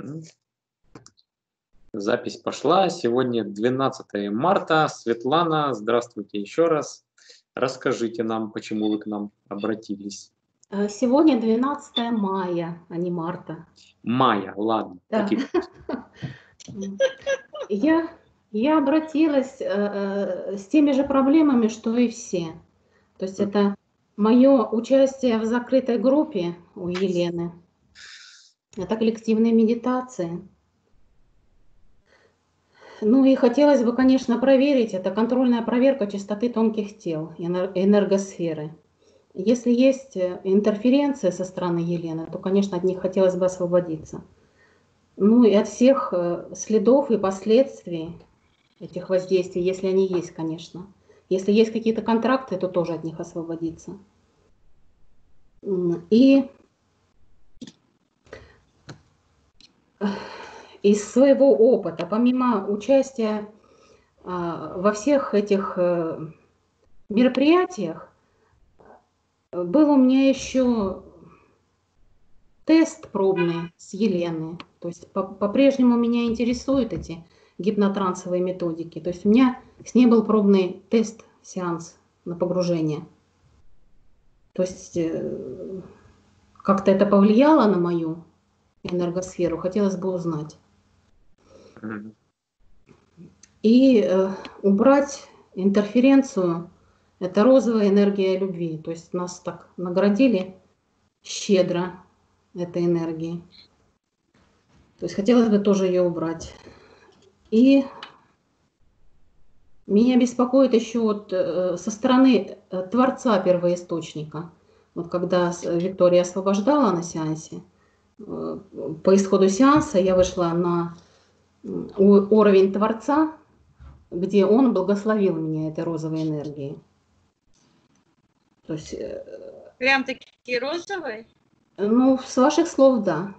Запись пошла. Сегодня 12 марта. Светлана, здравствуйте еще раз. Расскажите нам, почему вы к нам обратились. Сегодня 12 мая, а не марта. Мая, ладно. Да. Я обратилась с теми же проблемами, что и все. То есть это мое участие в закрытой группе у Елены. Это коллективные медитации. Ну и хотелось бы, конечно, проверить, это контрольная проверка частоты тонких тел, энергосферы. Если есть интерференция со стороны Елены, то, конечно, от них хотелось бы освободиться. Ну и от всех следов и последствий этих воздействий, если они есть, конечно. Если есть какие-то контракты, то тоже от них освободиться. И из своего опыта, помимо участия во всех этих мероприятиях, был у меня еще тест пробный с Еленой. То есть по-прежнему меня интересуют эти гипнотрансовые методики. То есть у меня с ней был пробный тест, сеанс на погружение. То есть как-то это повлияло на мою энергосферу, хотелось бы узнать. И убрать интерференцию, это розовая энергия любви. То есть нас так наградили щедро этой энергией. То есть хотелось бы тоже ее убрать. И меня беспокоит еще вот со стороны Творца первоисточника. Вот когда Виктория освобождала на сеансе, по исходу сеанса я вышла на уровень Творца, где он благословил меня этой розовой энергией. То есть, прям такие розовые? Ну, с ваших слов, да.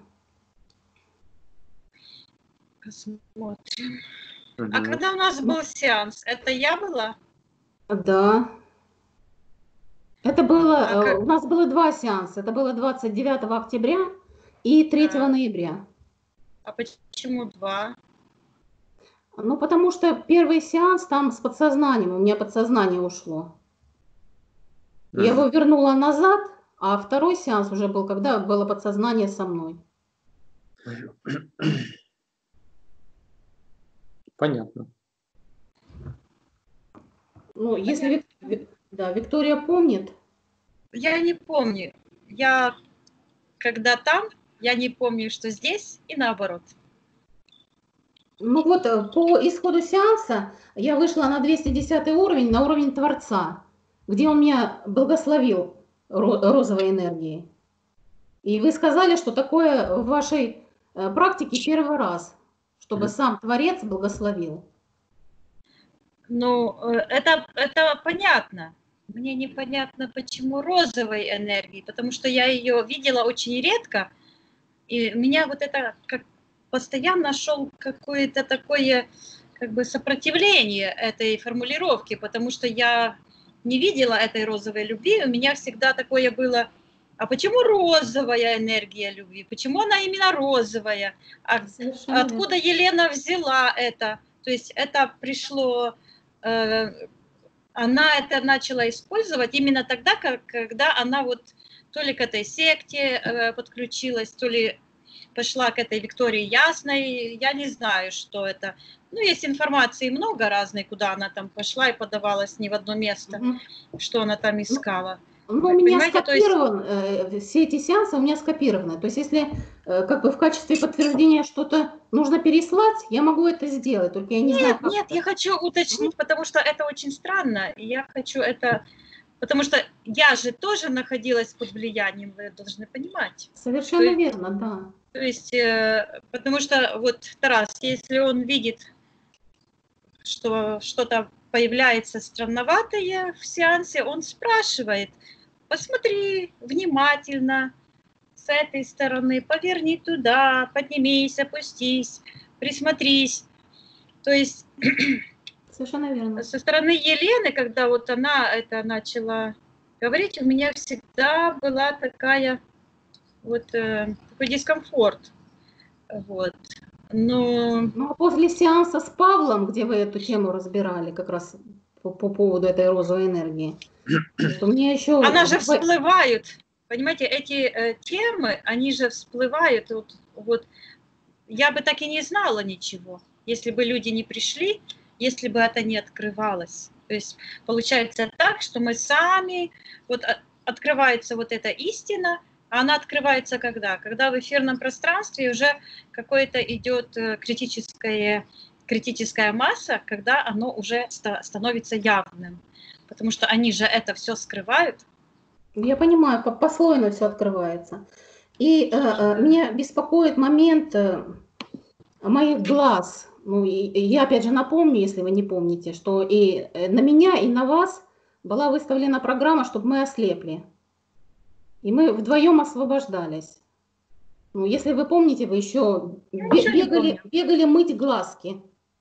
Посмотрим. А когда у нас был сеанс, это я была? Да. Это было, у нас было два сеанса. Это было 29 октября и 3 ноября. А почему два? Ну, потому что первый сеанс там с подсознанием, у меня подсознание ушло. Я его вернула назад, а второй сеанс уже был, когда было подсознание со мной. Понятно. Ну, если да, Виктория помнит. Я не помню. Я когда там, я не помню, что здесь, и наоборот. Ну вот, по исходу сеанса я вышла на 210 уровень, на уровень Творца, где он меня благословил розовой энергией. И вы сказали, что такое в вашей практике первый раз, чтобы сам Творец благословил. Ну, это понятно. Мне непонятно, почему розовой энергии, потому что я ее видела очень редко, и у меня вот это как постоянно шел какое-то такое как бы сопротивление этой формулировки, потому что я не видела этой розовой любви, у меня всегда такое было: а почему розовая энергия любви? Почему она именно розовая? Откуда Елена взяла это? То есть это пришло, она это начала использовать именно тогда, когда она вот то ли к этой секте подключилась, то ли пошла к этой Виктории Ясной, я не знаю, что это. Ну, есть информации много разной, куда она там пошла и подавалась не в одно место, что она там искала. Ну, у меня скопирован, все эти сеансы у меня скопированы. То есть, если как бы в качестве подтверждения что-то нужно переслать, я могу это сделать, только я не знаю, как Нет, я хочу уточнить, потому что это очень странно, и я хочу это... Потому что я же тоже находилась под влиянием, вы должны понимать. Совершенно верно, да. То есть, потому что вот Тарас, если он видит, что что-то появляется странноватое в сеансе, он спрашивает: посмотри внимательно с этой стороны, поверни туда, поднимись, опустись, присмотрись. То есть совершенно верно. Со стороны Елены, когда вот она это начала говорить, у меня всегда была такая вот такой дискомфорт. Вот. Но Ну, а после сеанса с Павлом, где вы эту тему разбирали, как раз по поводу этой розовой энергии, то мне еще... она же всплывают, понимаете, эти темы, они же всплывают. Вот я бы так и не знала ничего, если бы люди не пришли, если бы это не открывалось. То есть получается так, что мы сами, вот открывается вот эта истина, а она открывается когда? Когда в эфирном пространстве уже какое-то идет критическая масса, когда оно уже становится явным. Потому что они же это все скрывают. Я понимаю, послойно все открывается. И меня беспокоит момент моих глаз. Ну, я опять же напомню, если вы не помните, что и на меня, и на вас была выставлена программа, чтобы мы ослепли. И мы вдвоем освобождались. Ну, если вы помните, вы еще бегали мыть глазки.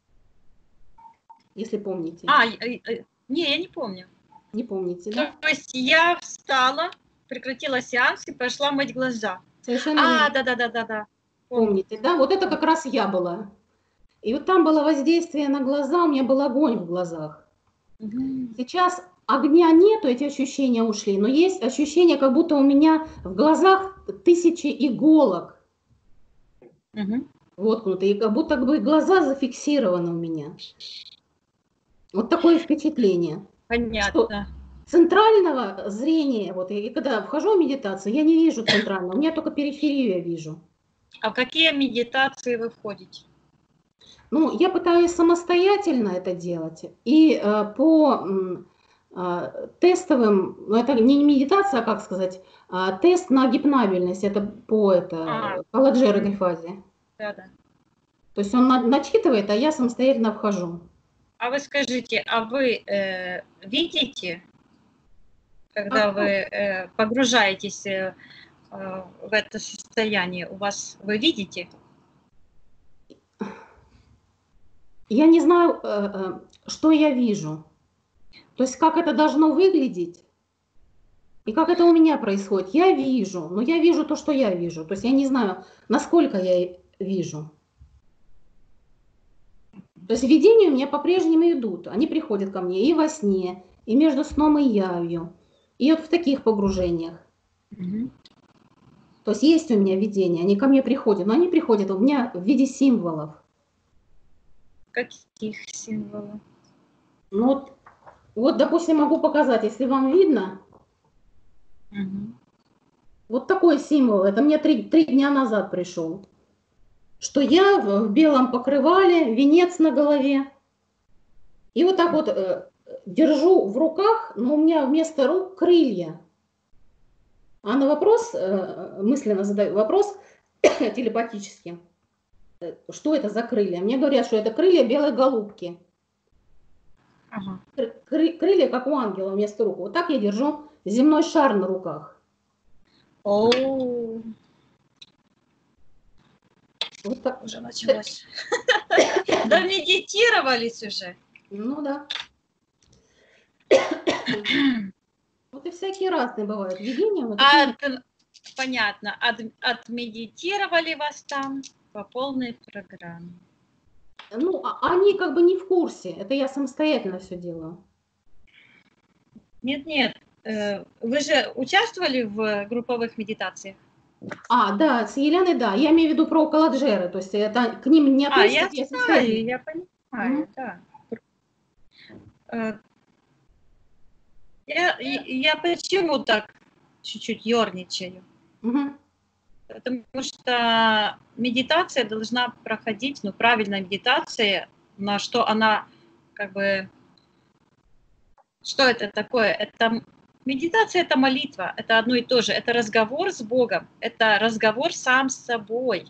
Если помните. Не, я не помню. Не помните, да? То есть я встала, прекратила сеанс и пошла мыть глаза. Совершенно верно. Да. Помните, да? Вот это как раз я была. И вот там было воздействие на глаза, у меня был огонь в глазах. Сейчас огня нету, эти ощущения ушли, но есть ощущение, как будто у меня в глазах 1000 иголок воткнуты, и как будто бы глаза зафиксированы у меня. Вот такое впечатление. Понятно. Центрального зрения, вот и когда вхожу в медитацию, я не вижу центрального, у меня только периферию я вижу. А в какие медитации вы входите? Ну, я пытаюсь самостоятельно это делать, и по тестовым, ну это не медитация, а как сказать, тест на гипнабельность, это по Каладжера Грифази. Да. То есть он начитывает, а я самостоятельно вхожу. А вы скажите, а вы видите, когда вы погружаетесь в это состояние, вы видите? Я не знаю, что я вижу. То есть как это должно выглядеть и как это у меня происходит. Я вижу, но я вижу то, что я вижу. То есть я не знаю, насколько я вижу. То есть видения у меня по-прежнему идут. Они приходят ко мне и во сне, и между сном и явью, и вот в таких погружениях. То есть есть у меня видения, они ко мне приходят, но они приходят у меня в виде символов. Каких символов? Ну вот, допустим, могу показать, если вам видно. Вот такой символ, это мне 3 дня назад пришел. Что я в белом покрывале, венец на голове. И вот так вот держу в руках, но у меня вместо рук крылья. А на вопрос, мысленно задаю вопрос телепатически, что это за крылья? Мне говорят, что это крылья белой голубки. Крылья, как у ангела вместо рук. Вот так я держу земной шар на руках. Вот так уже началось. Да, медитировались уже. Ну да. Вот и всякие разные бывают видения. Понятно. Отмедитировали вас там по полной программе. Ну, они как бы не в курсе. Это я самостоятельно все делаю. Нет. Вы же участвовали в групповых медитациях? Да, с Еленой, да. Я имею в виду про Каладжеры. То есть это к ним не относится. Я понимаю, да. Я почему так чуть-чуть ерничаю? Потому что медитация должна проходить, правильная медитация, на что она как бы... Что это такое? Медитация – это молитва, это одно и то же. Это разговор с Богом, это разговор сам с собой.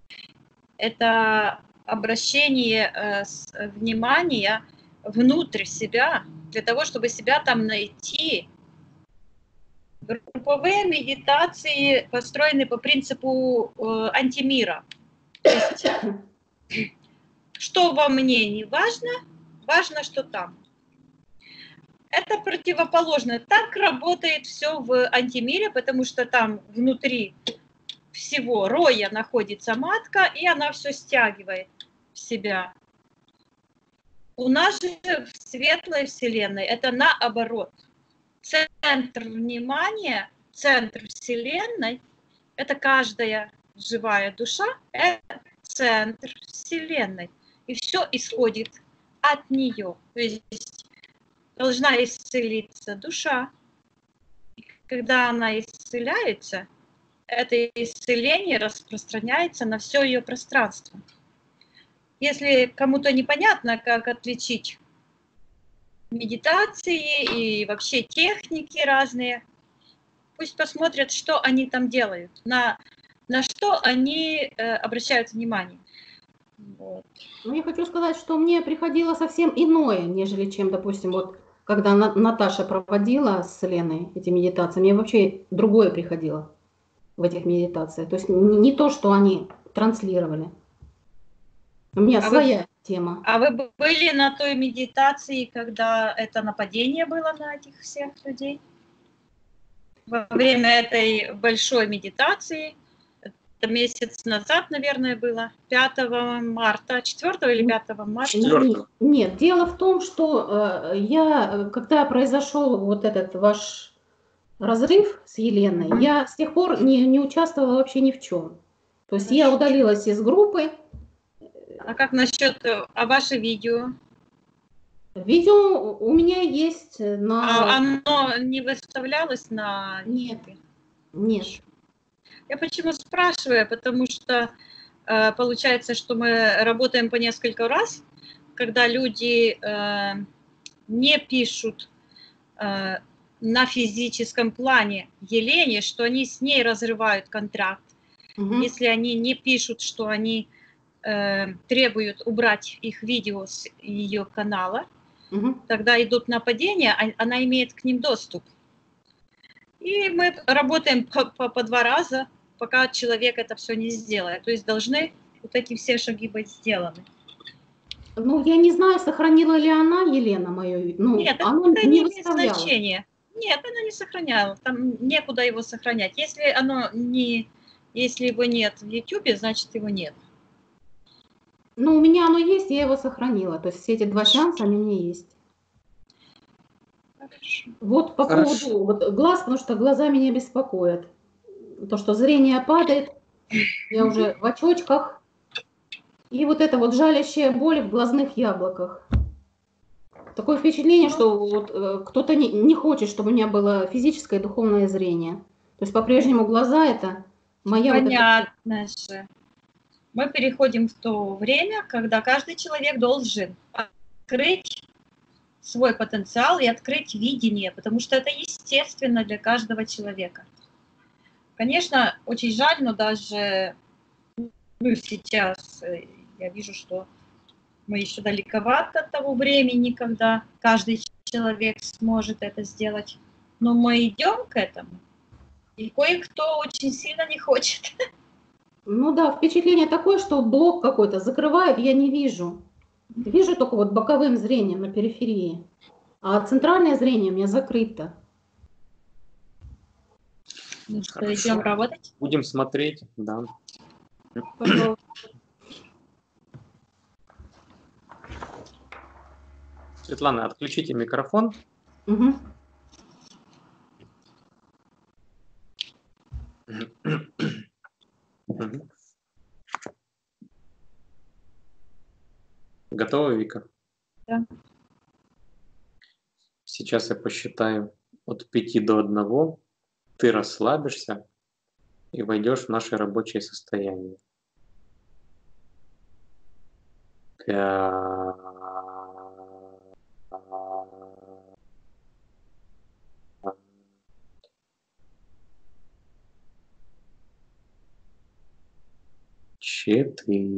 Это обращение внимания внутрь себя, для того, чтобы себя там найти. Групповые медитации построены по принципу антимира. То есть, что во мне не важно, важно, что там. Это противоположно. Так работает все в антимире, потому что там внутри всего роя находится матка, и она все стягивает в себя. У нас же в светлой вселенной это наоборот. Центр внимания, центр вселенной, это каждая живая душа, это центр вселенной. И все исходит от нее. То есть должна исцелиться душа. И когда она исцеляется, это исцеление распространяется на все ее пространство. Если кому-то непонятно, как отличить медитации и вообще техники разные, пусть посмотрят, что они там делают, на что они обращают внимание. Вот. Ну, я хочу сказать, что мне приходило совсем иное, нежели чем, допустим, вот когда Наташа проводила с Леной эти медитации, мне вообще другое приходило в этих медитациях. То есть не то, что они транслировали. У меня своя тема. А вы были на той медитации, когда это нападение было на этих всех людей? Во время этой большой медитации, это месяц назад, наверное, было, 5 марта, 4 или 5 марта? 4. Нет, дело в том, что когда произошел вот этот ваш разрыв с Еленой, я с тех пор не участвовала вообще ни в чем. То есть я удалилась из группы. А как насчет ваше видео? Видео у меня есть на... Оно не выставлялось на... Нет, нет. Я почему спрашиваю? Потому что получается, что мы работаем по несколько раз, когда люди не пишут на физическом плане Елене, что они с ней разрывают контракт. Если они не пишут, что они требуют убрать их видео с ее канала, тогда идут нападения, она имеет к ним доступ. И мы работаем по 2 раза, пока человек это все не сделает. То есть должны вот эти все шаги быть сделаны. Ну, я не знаю, сохранила ли она, Елена, мою... Ну, нет, оно это не имеет выставляла. значения. Нет, она не сохраняла. Там некуда его сохранять. Если его нет в YouTube, значит его нет. Ну, у меня оно есть, я его сохранила. То есть все эти 2 сеанса, они у меня есть. Хорошо. Вот по поводу вот глаз, потому что глаза меня беспокоят. То, что зрение падает, я уже в очочках. И вот эта вот жалящая боль в глазных яблоках. Такое впечатление, что вот, кто-то не хочет, чтобы у меня было физическое и духовное зрение. То есть по-прежнему глаза это моя... Понятно же. Мы переходим в то время, когда каждый человек должен открыть свой потенциал и открыть видение, потому что это естественно для каждого человека. Конечно, очень жаль, но даже сейчас я вижу, что мы еще далековато от того времени, когда каждый человек сможет это сделать. Но мы идем к этому, и кое-кто очень сильно не хочет. Ну да, впечатление такое, что блок какой-то закрывает, я не вижу. Вижу только вот боковым зрением на периферии. А центральное зрение у меня закрыто. Ну что, идем работать? Будем смотреть, да. Пожалуйста. Светлана, отключите микрофон. Угу. Готова, Вика? Да. Сейчас я посчитаю от 5 до 1. Ты расслабишься и войдешь в наше рабочее состояние. 5. 4.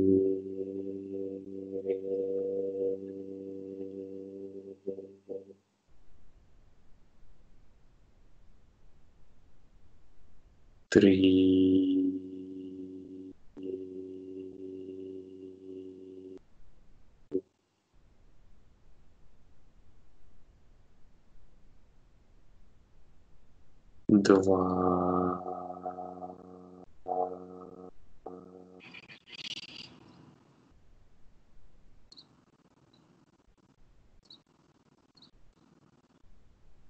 3. 2.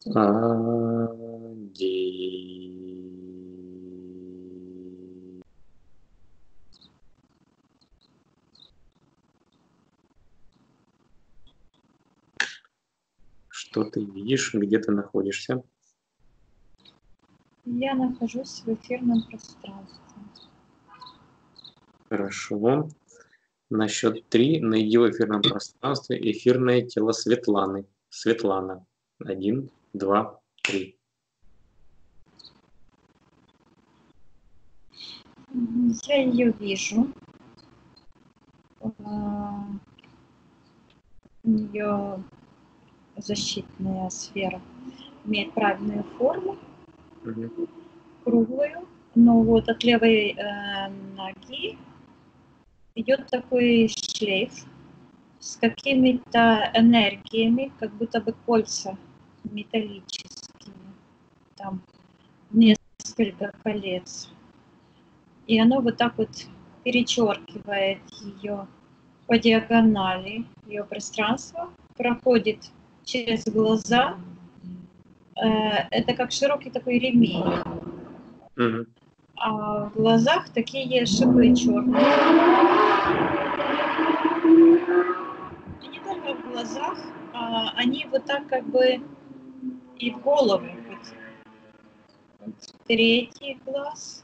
Один. Что ты видишь, где ты находишься? Я нахожусь в эфирном пространстве. Хорошо. На счет 3 найди в эфирном пространстве эфирное тело Светланы. Светлана. 1, 2, 3. Я ее вижу. У нее защитная сфера имеет правильную форму, круглую, но вот от левой ноги идет такой шлейф с какими-то энергиями, как будто бы кольца металлические, там несколько колец. И оно вот так вот перечеркивает ее по диагонали, ее пространство, проходит через глаза. Это как широкий такой ремень. А в глазах такие шипы черные. И не только в глазах, они вот так как бы и в голову. Вот третий глаз.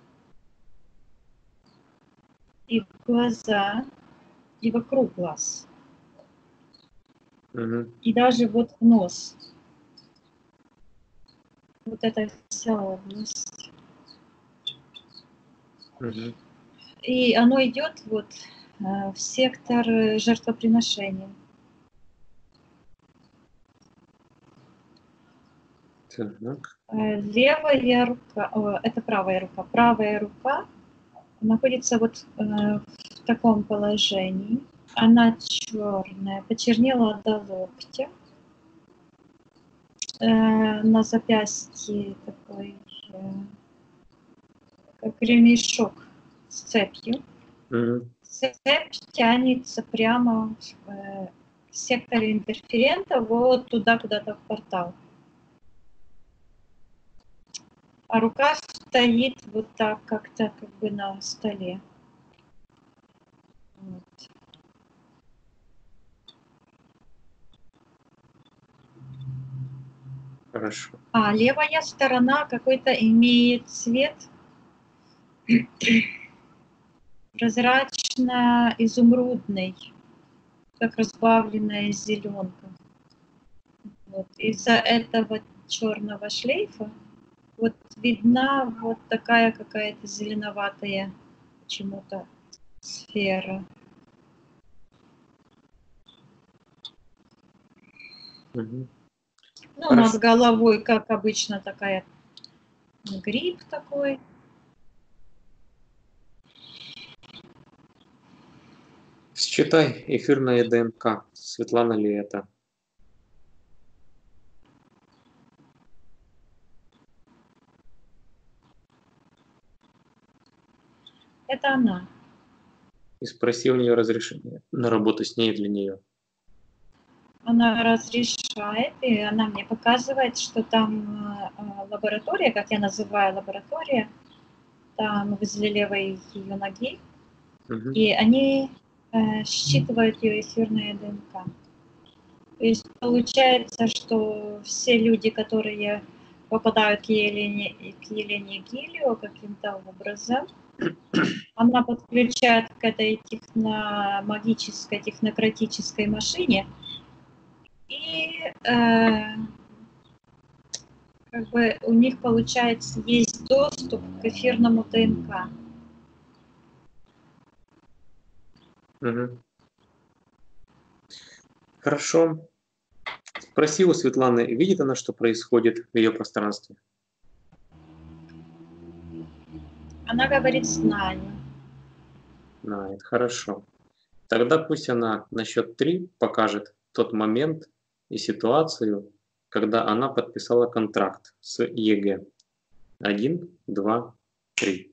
И в глаза, и вокруг глаз. И даже вот в нос. Вот эта вся область. И оно идет вот в сектор жертвоприношения. Так. Левая рука, это правая рука. Правая рука находится вот в таком положении. Она черная, почернела до локтя. На запястье такой, как ремешок с цепью. Цепь тянется прямо в секторе интерферента вот туда, куда-то в портал. А рука стоит вот так как-то как бы на столе. Вот. Хорошо. А левая сторона какой-то имеет цвет прозрачно-изумрудный, как разбавленная зеленка. Вот. Из-за этого черного шлейфа вот видна вот такая какая-то зеленоватая почему-то сфера. Ну, над головой, как обычно, такая гриб такой. Считай эфирное ДНК. Светлана ли это? Это она. И спроси у нее разрешение на работу с ней для нее. Она разрешает, и она мне показывает, что там лаборатория, как я называю лаборатория, там возле левой ее ноги, и они считывают ее эфирное ДНК. То есть получается, что все люди, которые попадают к Елене Гилио каким-то образом, она подключает к этой магической, технократической машине, и как бы у них, получается, есть доступ к эфирному ДНК. Хорошо. Спроси у Светланы, видит она, что происходит в ее пространстве? Она говорит знаю. Знает. Хорошо. Тогда пусть она на счет 3 покажет тот момент и ситуацию, когда она подписала контракт с ЕГЭ. 1, 2, 3.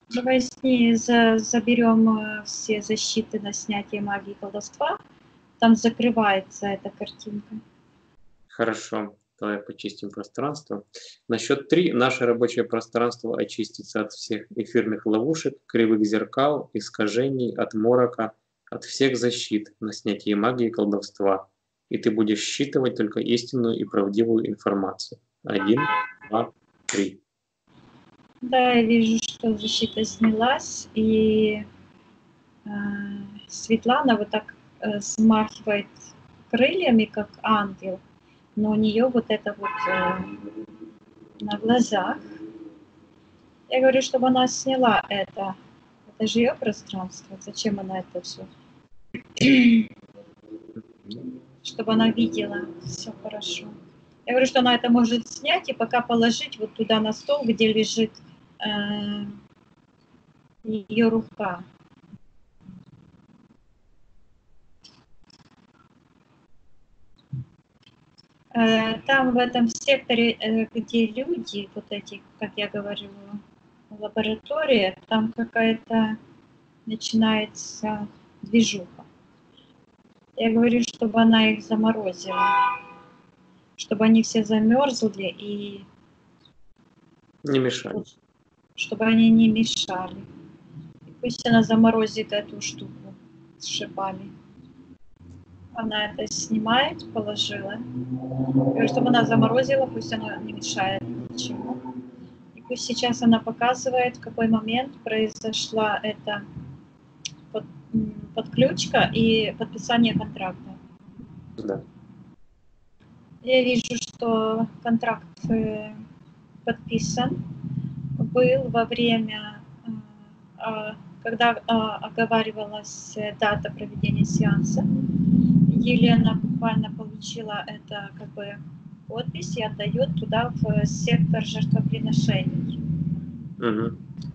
Давай заберем все защиты на снятие магии и колдовства. Там закрывается эта картинка. Хорошо, давай почистим пространство. На счет 3 наше рабочее пространство очистится от всех эфирных ловушек, кривых зеркал, искажений, от морока, от всех защит на снятие магии и колдовства. И ты будешь считывать только истинную и правдивую информацию. 1, 2, 3. Да, я вижу, что защита снялась, и Светлана вот так смахивает крыльями, как ангел, но у нее вот это вот на глазах. Я говорю, чтобы она сняла это. Это же ее пространство. Зачем она это все? Чтобы она видела все хорошо. Я говорю, что она это может снять и пока положить вот туда на стол, где лежит ее рука. Там в этом секторе, где люди, вот эти, как я говорила, лаборатория, там какая-то начинается движуха. Я говорю, чтобы она их заморозила, чтобы они все замерзли и Не мешай. чтобы они не мешали. И пусть она заморозит эту штуку с шипами. Она это снимает, положила. И чтобы она заморозила, пусть она не мешает ничему. И пусть сейчас она показывает, в какой момент произошла эта подключка и подписание контракта. Да. Я вижу, что контракт подписан был во время, когда оговаривалась дата проведения сеанса. Елена буквально получила это как бы подпись и отдает туда в сектор жертвоприношений. Угу.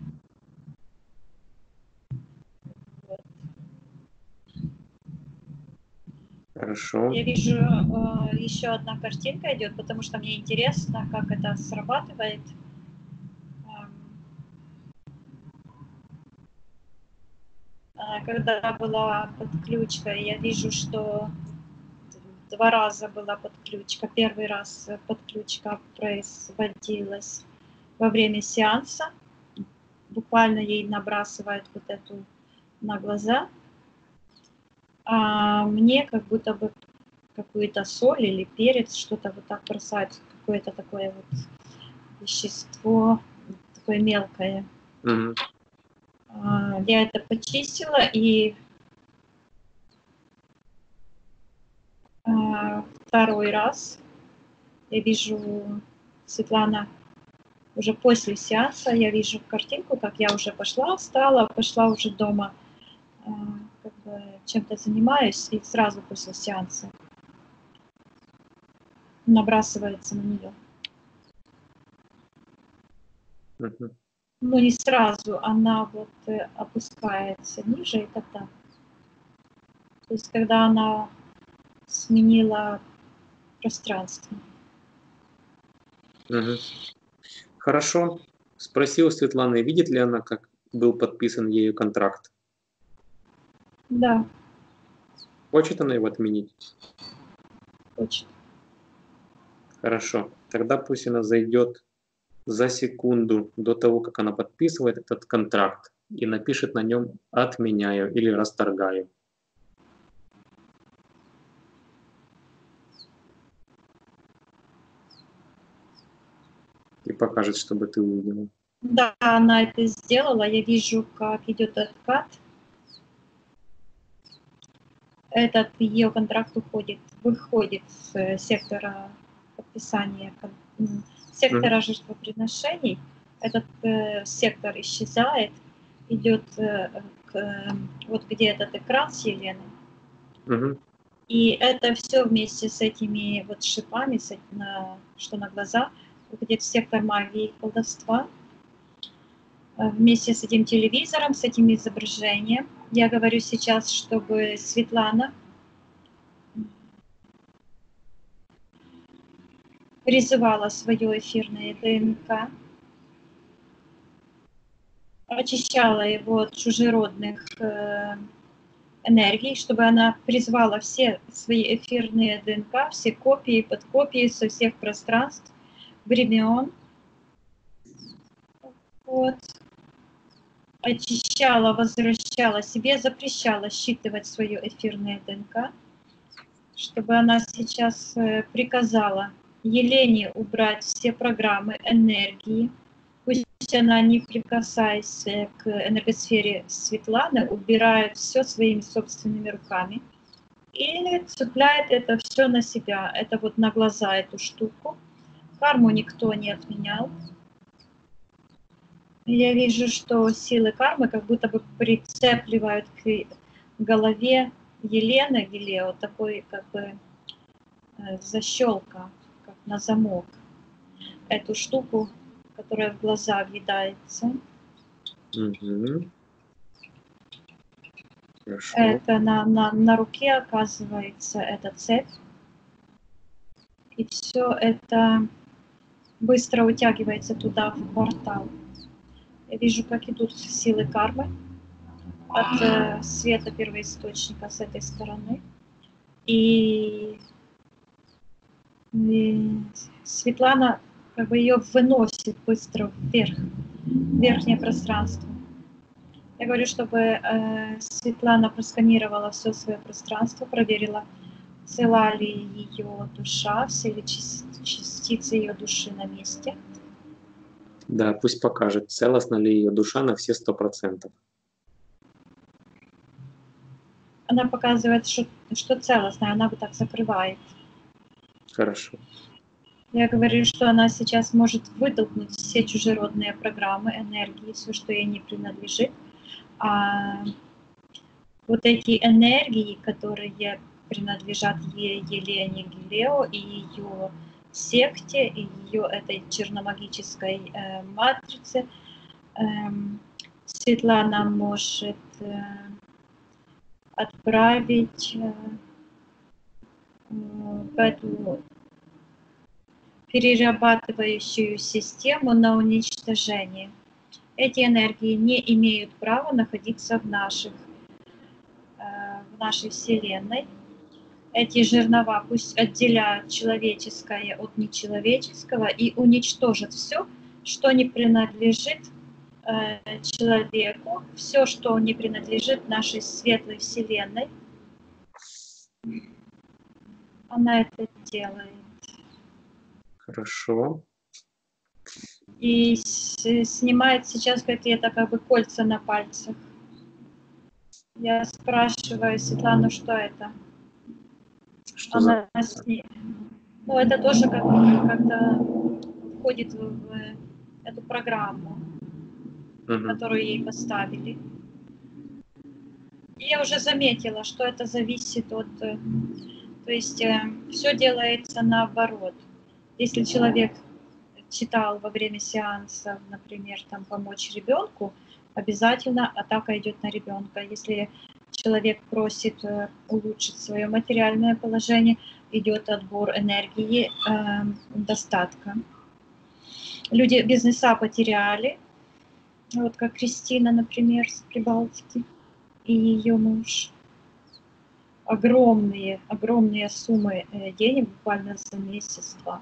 Вот. Хорошо. Я вижу, еще одна картинка идет, потому что мне интересно, как это срабатывает. Когда была подключка, я вижу, что 2 раза была подключка. Первый раз подключка производилась во время сеанса. Буквально ей набрасывают вот эту на глаза. А мне как будто бы какую-то соль или перец, что-то вот так бросают, какое-то такое вот вещество, такое мелкое. Угу. Я это почистила, и второй раз я вижу, Светлана, уже после сеанса, я вижу картинку, как я уже пошла, встала, пошла уже дома, как бы чем-то занимаюсь, и сразу после сеанса набрасывается на нее. Угу. Ну, не сразу, она вот опускается ниже и тогда. То есть, когда она сменила пространство. Угу. Хорошо. Спросил Светланы, видит ли она, как был подписан ею контракт? Да, Хочет она его отменить? очень. Хорошо. Тогда пусть она зайдет за секунду до того, как она подписывает этот контракт и напишет на нем «отменяю» или «расторгаю». И покажет, чтобы ты увидела. Да, она это сделала. Я вижу, как идет откат. Этот ее контракт выходит с сектора подписания, сектора жертвоприношений. Этот сектор исчезает, идет вот где этот экран с Еленой. Угу. И это все вместе с этими вот шипами, что на глаза, уходит в сектор магии и колдовства. Вместе с этим телевизором, с этим изображением. Я говорю сейчас, чтобы Светлана призывала свое эфирное ДНК, очищала его от чужеродных энергий, чтобы она призвала все свои эфирные ДНК, все копии, подкопии со всех пространств, времен. Вот. Очищала, возвращала себе, запрещала считывать свое эфирное ДНК, чтобы она сейчас приказала Елене убрать все программы энергии. Пусть она, не прикасаясь к энергосфере Светланы, убирает все своими собственными руками и цепляет это все на себя. Это вот на глаза эту штуку. Карму никто не отменял. Я вижу, что силы кармы как будто бы прицепливают к голове Елены Гилео такой как бы защелка, как на замок. Эту штуку, которая в глаза въедается. Угу. Хорошо. Это на руке оказывается эта цепь. И все это быстро утягивается туда, в портал. Я вижу, как идут силы кармы от света первоисточника с этой стороны. И Светлана как бы ее выносит быстро вверх, в верхнее пространство. Я говорю, чтобы Светлана просканировала все свое пространство, проверила, цела ли ее душа, все ли частицы ее души на месте. Да, пусть покажет, целостна ли ее душа на все 100%. Она показывает, что целостная, она вот так закрывает. Хорошо. Я говорю, что она сейчас может вытолкнуть все чужеродные программы, энергии, все, что ей не принадлежит. А вот эти энергии, которые принадлежат Елене Гилео и ее секте, и ее этой черномагической матрице, Светлана может отправить в эту перерабатывающую систему на уничтожение. Эти энергии не имеют права находиться в нашей Вселенной. Эти жернова пусть отделяют человеческое от нечеловеческого и уничтожат все, что не принадлежит человеку, все, что не принадлежит нашей светлой Вселенной. Она это делает. Хорошо. И снимает сейчас какие-то как бы кольца на пальцах. Я спрашиваю Светлану, что это? Что за... Ну, это тоже как-то входит в эту программу, которую ей поставили. И я уже заметила, что это зависит от... То есть все делается наоборот. Если человек читал во время сеанса, например, там помочь ребенку, обязательно атака идет на ребенка. Если человек просит улучшить свое материальное положение, идет отбор энергии достатка. Люди бизнеса потеряли, вот как Кристина, например, с Прибалтики, и ее муж. Огромные суммы денег буквально за месяц-два.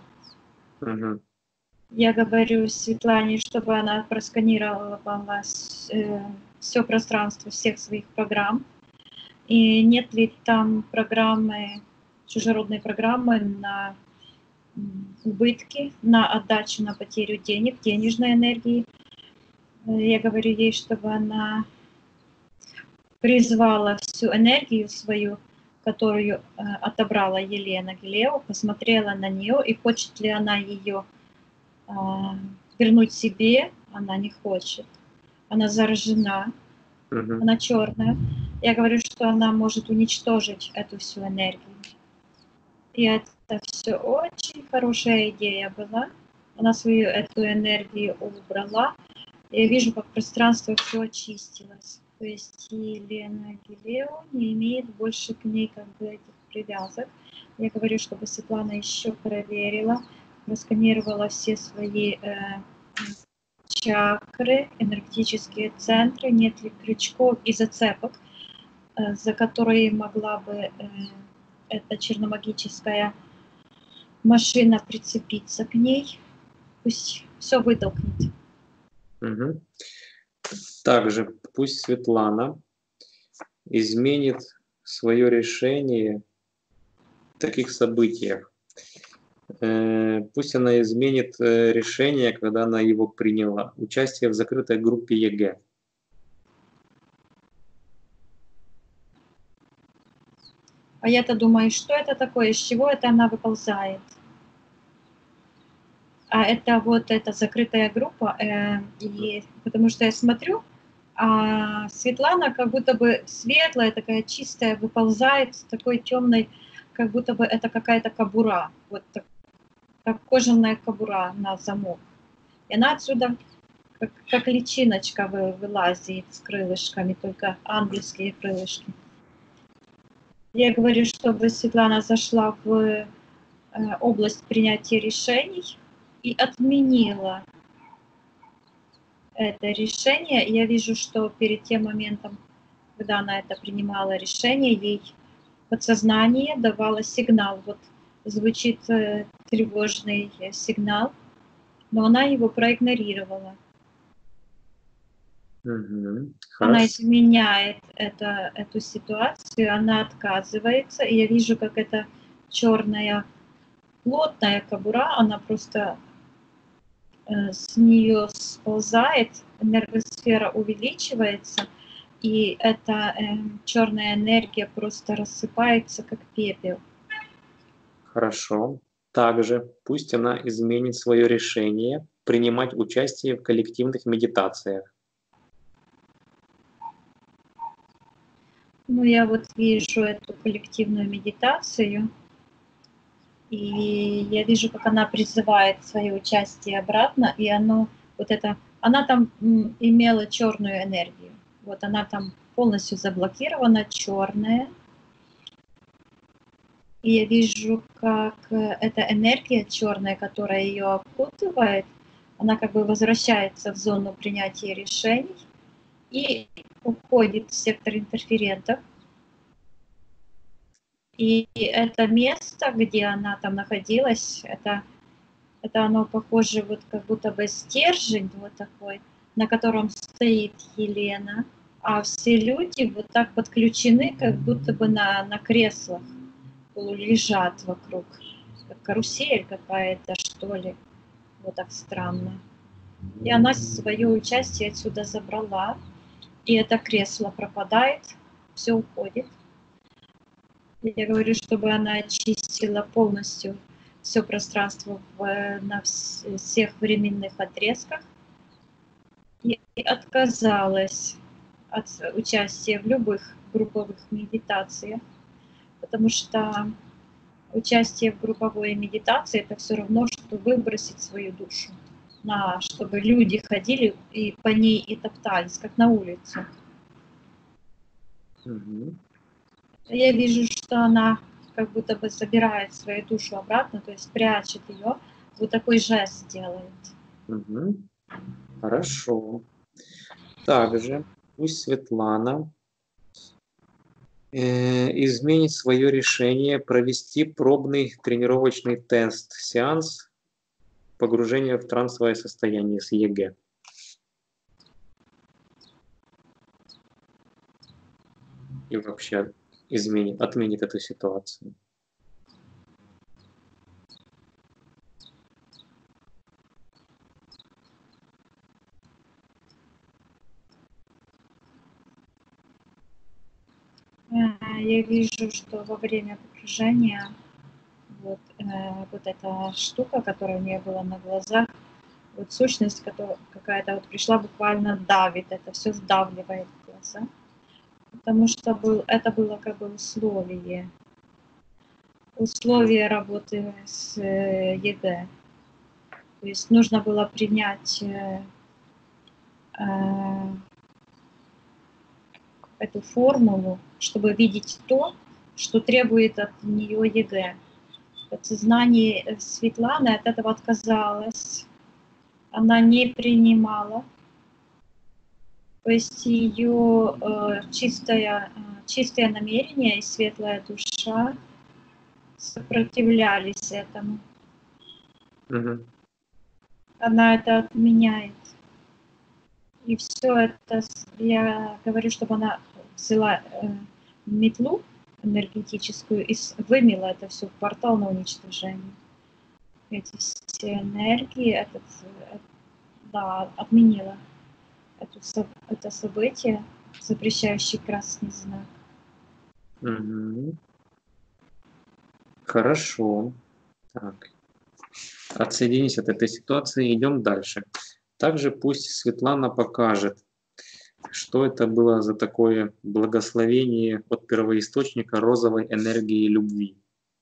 Я говорю Светлане, чтобы она просканировала все пространство всех своих программ. И нет ли там программы, чужеродной программы на убытки, на отдачу, на потерю денег, денежной энергии. Я говорю ей, чтобы она призвала всю энергию свою, которую отобрала Елена Гилео, посмотрела на нее, и хочет ли она ее вернуть себе, она не хочет. Она заражена, она черная. Я говорю, что она может уничтожить эту всю энергию. И это все очень хорошая идея была. Она свою эту энергию убрала. Я вижу, как пространство все очистилось. То есть Елена Гилео не имеет больше к ней как бы этих привязок. Я говорю, чтобы Светлана еще проверила, просканировала все свои чакры, энергетические центры, нет ли крючков и зацепок, за которые могла бы эта черномагическая машина прицепиться к ней. Пусть все вытолкнет. Мгм. Также пусть Светлана изменит свое решение в таких событиях. Пусть она изменит решение, когда она его приняла. Участие в закрытой группе ЕГЭ. А я-то думаю, что это такое, из чего это она выползает? А это вот эта закрытая группа, и потому что я смотрю, а Светлана как будто бы светлая, такая чистая, выползает с такой темной, как будто бы это какая-то кобура, вот так, как кожаная кобура на замок. И она отсюда как личиночка вылазит с крылышками, только ангельские крылышки. Я говорю, чтобы Светлана зашла в область принятия решений и отменила это решение. Я вижу, что перед тем моментом, когда она это принимала решение, ей подсознание давало сигнал. Вот звучит тревожный сигнал, но она его проигнорировала. Угу. Она изменяет эту ситуацию, она отказывается, и я вижу, как эта черная плотная кобура, она просто с нее сползает, энергосфера увеличивается, и эта черная энергия просто рассыпается, как пепел. Хорошо. Также пусть она изменит свое решение принимать участие в коллективных медитациях. Ну, я вот вижу эту коллективную медитацию, и я вижу, как она призывает свое участие обратно, и оно, вот это, она там имела черную энергию. Вот она там полностью заблокирована, черная. И я вижу, как эта энергия черная, которая ее окутывает, она как бы возвращается в зону принятия решений и уходит в сектор интерферентов. И это место, где она там находилась, это оно похоже вот как будто бы стержень вот такой, на котором стоит Елена, а все люди вот так подключены, как будто бы на креслах лежат вокруг. Как карусель какая-то, что ли. Вот так странно. И она свое участие отсюда забрала, и это кресло пропадает, все уходит. Я говорю, чтобы она очистила полностью все пространство на всех временных отрезках и отказалась от участия в любых групповых медитациях, потому что участие в групповой медитации это все равно, что выбросить свою душу, чтобы люди ходили и по ней и топтались, как на улице. Угу. Я вижу, что она как будто бы забирает свою душу обратно, то есть прячет ее, вот такой жест делает. Угу. Хорошо. Также пусть Светлана изменит свое решение провести пробный тренировочный тест-сеанс погружения в трансовое состояние с ЕГЭ. И вообще отменит эту ситуацию. Я вижу, что во время погружения вот эта штука, которая у нее была на глазах, вот сущность какая-то вот пришла, буквально давит, это все сдавливает глаза, потому что это было как бы условие работы с ЕГЭ. То есть нужно было принять эту формулу, чтобы видеть то, что требует от нее ЕГЭ. Подсознание Светланы от этого отказалось. она не принимала. То есть ее чистое намерение и светлая душа сопротивлялись этому. Мгм. Она это отменяет. И все это, я говорю, чтобы она взяла метлу энергетическую и вымела это все в портал на уничтожение. Эти все энергии, да, отменила это событие, запрещающий красный знак. Мгм. Хорошо. Так. Отсоединись от этой ситуации, идем дальше. Также пусть Светлана покажет, что это было за такое благословение от первоисточника розовой энергии любви.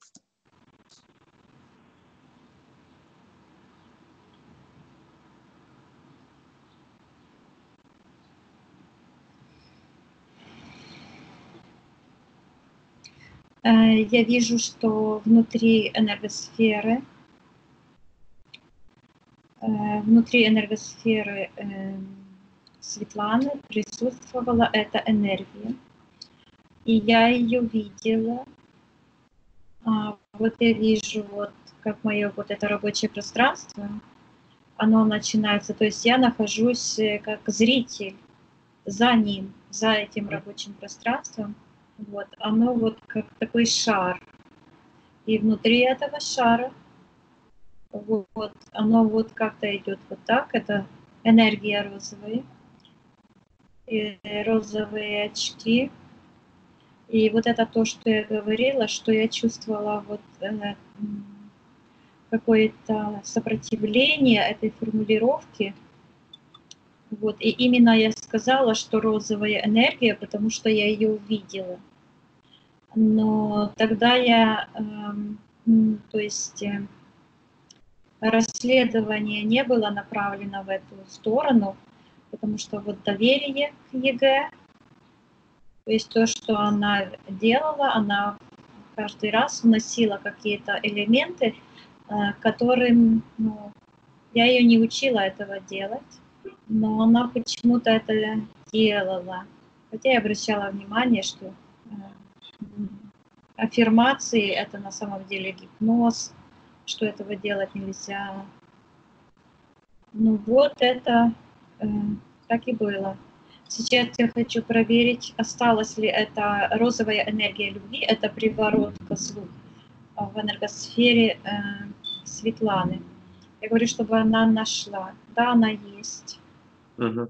Я вижу, что внутри энергосферы Светланы присутствовала эта энергия. И я ее видела. Вот я вижу, вот как мое вот это рабочее пространство, оно начинается, то есть я нахожусь как зритель за ним, за этим рабочим пространством. Вот, оно вот как такой шар. И внутри этого шара вот оно вот как-то идет вот так, это энергия розовая, и розовые очки. И вот это то, что я говорила, что я чувствовала вот какое-то сопротивление этой формулировки. Вот, и именно я сказала, что розовая энергия, потому что я ее увидела. Но тогда то есть расследование не было направлено в эту сторону, потому что вот доверие к ЕГЭ, то есть то, что она делала, она каждый раз вносила какие-то элементы, которым, я ее не учила этого делать, но она почему-то это делала. Хотя я обращала внимание, что аффирмации — это на самом деле гипноз, что этого делать нельзя. Ну вот это так и было. Сейчас я хочу проверить, осталась ли эта розовая энергия любви, это приворот козлу в энергосфере Светланы. Я говорю, чтобы она нашла. Да, она есть. Мгм.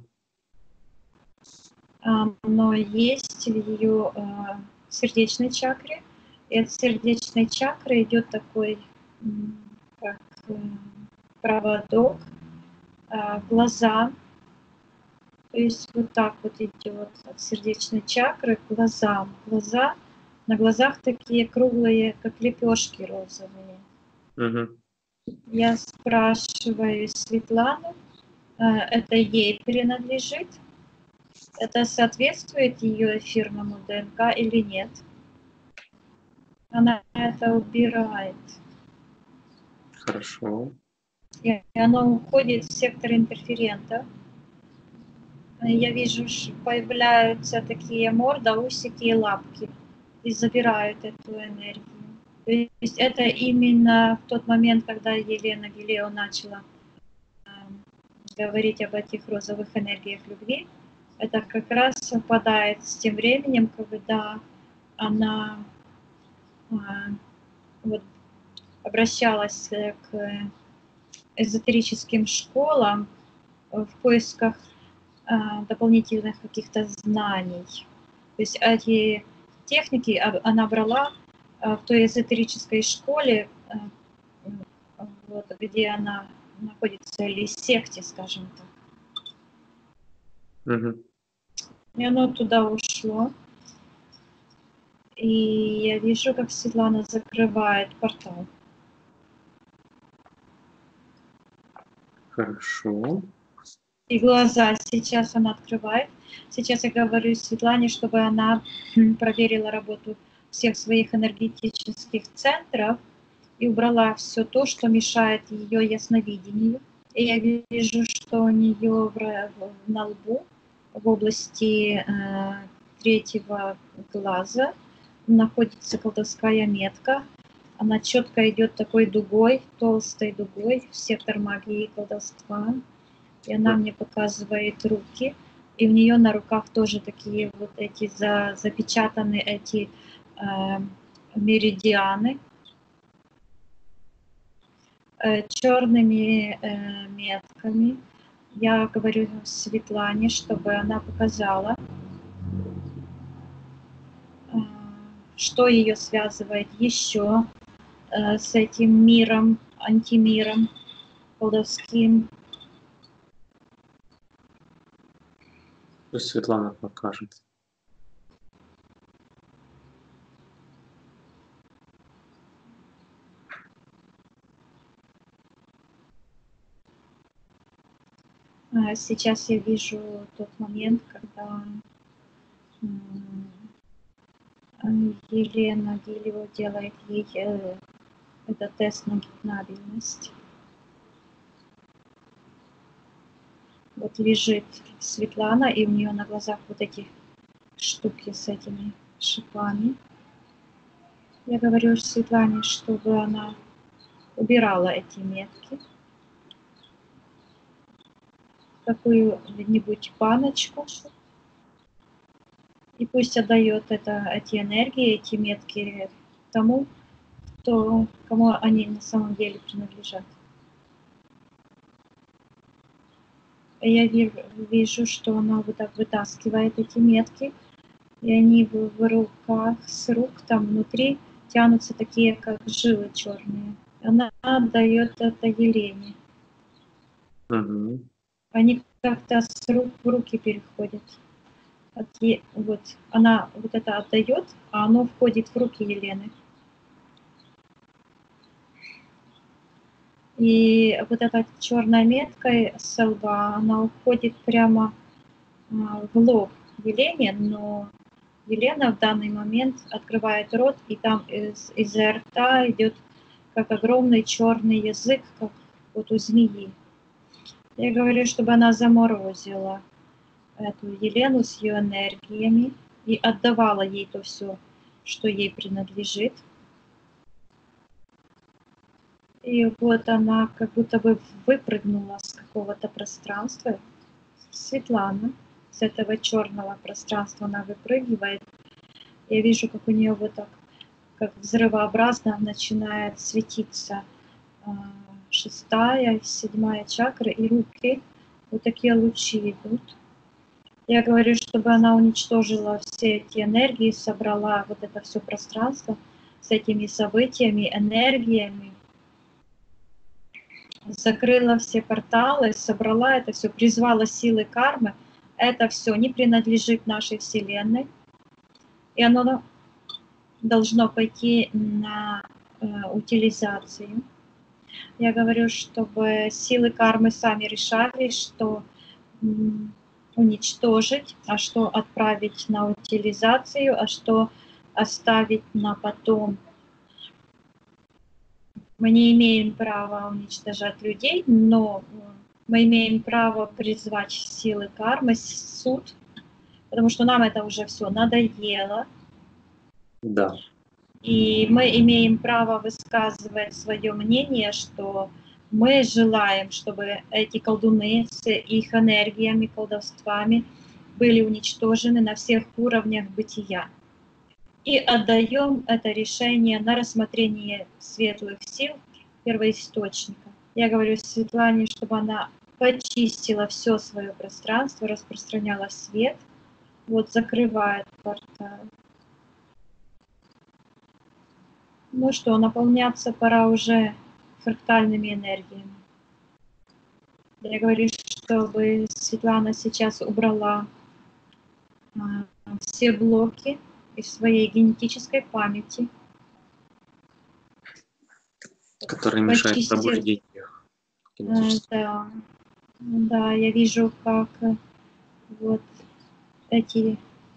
Но есть в ее сердечной чакре. И от сердечной чакры идет такой как проводок, глаза. То есть вот так вот идет от сердечной чакры к глазам. Глаза, на глазах такие круглые, как лепешки розовые. Мгм. Я спрашиваю Светлану, это ей принадлежит? Это соответствует ее эфирному ДНК или нет? Она это убирает. Хорошо. И оно уходит в сектор интерферента. Я вижу, появляются такие морда, усики и лапки. И забирают эту энергию. То есть это именно в тот момент, когда Елена Гилео начала говорить об этих розовых энергиях любви, это как раз совпадает с тем временем, когда она вот, обращалась к эзотерическим школам в поисках дополнительных каких-то знаний. То есть эти техники она брала в той эзотерической школе, вот, где она находится, или секте, скажем так. Мгм. И оно туда ушло. И я вижу, как Светлана закрывает портал. Хорошо. И глаза сейчас она открывает. Сейчас я говорю Светлане, чтобы она проверила работу всех своих энергетических центров и убрала все то, что мешает ее ясновидению. И я вижу, что у нее на лбу, в области третьего глаза, находится колдовская метка. Она четко идет такой дугой, толстой дугой в сектор магии и колдовства. И она мне показывает руки. И у нее на руках тоже такие вот эти запечатаны эти меридианы черными метками. Я говорю Светлане, чтобы она показала, что ее связывает еще с этим миром, антимиром колдовским. Пусть Светлана покажет. Сейчас я вижу тот момент, когда Елена Гилева делает ей этот тест на гипнабельность. Вот лежит Светлана, и у нее на глазах вот эти штуки с этими шипами. Я говорю Светлане, чтобы она убирала эти метки в какую-нибудь баночку. И пусть отдает эти энергии, эти метки тому, кому они на самом деле принадлежат. Я вижу, что она вот так вытаскивает эти метки, и они в руках, с рук там внутри тянутся такие, как жилы черные. Она отдает это Елене. Угу. Они как-то с рук в руки переходят. Вот она вот это отдает, а оно входит в руки Елены. И вот эта черная метка с лба, она уходит прямо в лоб Елене, но Елена в данный момент открывает рот, и там из рта идет как огромный черный язык, как вот у змеи. Я говорю, чтобы она заморозила эту Елену с ее энергиями и отдавала ей то все, что ей принадлежит. И вот она как будто бы выпрыгнула с какого-то пространства. Светлана с этого черного пространства она выпрыгивает. Я вижу, как у нее вот так, как взрывообразно начинает светиться 6-я, 7-я чакры и руки. Вот такие лучи идут. Я говорю, чтобы она уничтожила все эти энергии, собрала вот это все пространство с этими событиями, энергиями, закрыла все порталы, собрала это все, призвала силы кармы. Это все не принадлежит нашей Вселенной. И оно должно пойти на утилизацию. Я говорю, чтобы силы кармы сами решали, что уничтожить, а что отправить на утилизацию, а что оставить на потом. Мы не имеем права уничтожать людей, но мы имеем право призвать силы кармы, суд, потому что нам это уже все надоело. Да. И мы имеем право высказывать свое мнение, что мы желаем, чтобы эти колдуны с их энергиями, колдовствами были уничтожены на всех уровнях бытия. И отдаем это решение на рассмотрение светлых сил первоисточника. Я говорю Светлане, чтобы она почистила все свое пространство, распространяла свет, вот закрывает портал. Ну что, наполняться пора уже фрактальными энергиями. Я говорю, чтобы Светлана сейчас убрала все блоки из своей генетической памяти, Которые мешают пробуждению. Да, я вижу, как вот эти,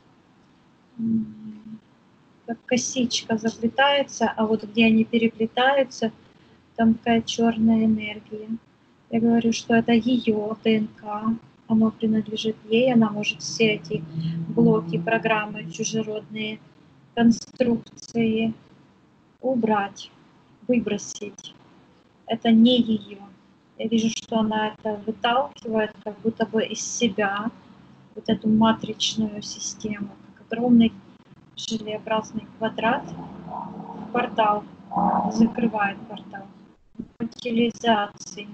как косичка заплетается, а вот где они переплетаются, там такая черная энергия. Я говорю, что это ее ДНК, оно принадлежит ей, она может все эти блоки, программы, чужеродные конструкции убрать, выбросить. Это не ее. Я вижу, что она это выталкивает как будто бы из себя, вот эту матричную систему, как огромный желеобразный квадрат, портал, закрывает портал. Утилизации.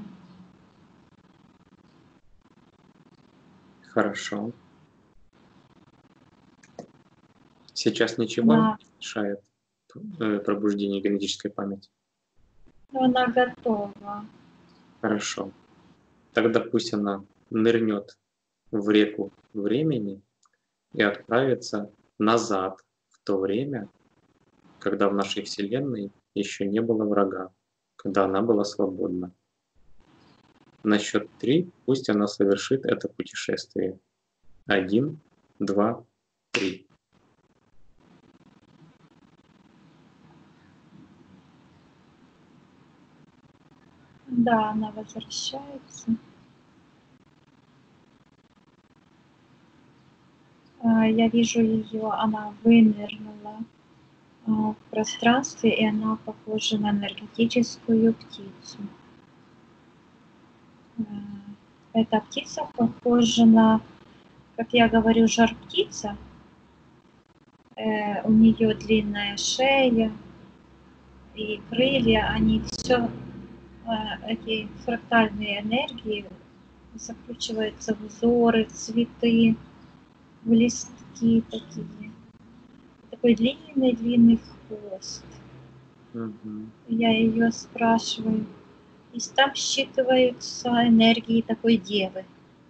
Хорошо. Сейчас ничего Она, не мешает пробуждению генетической памяти? она готова. Хорошо. Тогда пусть она нырнет в реку времени и отправится назад в то время, когда в нашей Вселенной еще не было врага, когда она была свободна. На счет 3 пусть она совершит это путешествие. 1, 2, 3. Да, она возвращается. Я вижу ее, она вынырнула в пространстве, и она похожа на энергетическую птицу. Эта птица похожа на, как я говорю, жар-птица. У нее длинная шея и крылья, они все, эти фрактальные энергии закручиваются в узоры, в цветы, в листки такие. Такой длинный-длинный хвост. Угу. Я ее спрашиваю. И там считываются энергии такой девы.